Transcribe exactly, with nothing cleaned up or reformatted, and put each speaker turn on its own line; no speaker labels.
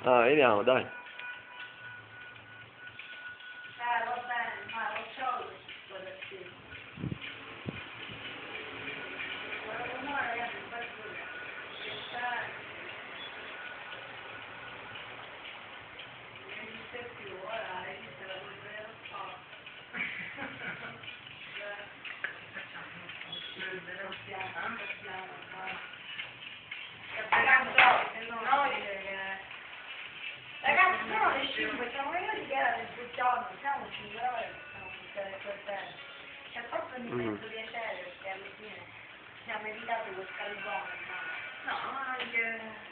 Ah, vediamo, dai.
Eh, va bene, ma lo so quello sì. Ma no, ragazzi, questo che sta... Non esiste più, ora esiste la polvere lo spazio. Ragazzi, sono le cinque, siamo venuti che era del giorno, siamo cinque ore che siamo tutte le quel tempo. Ci ha fatto un immenso piacere perché alla fine siamo evitati quel carbone, no? No, anche...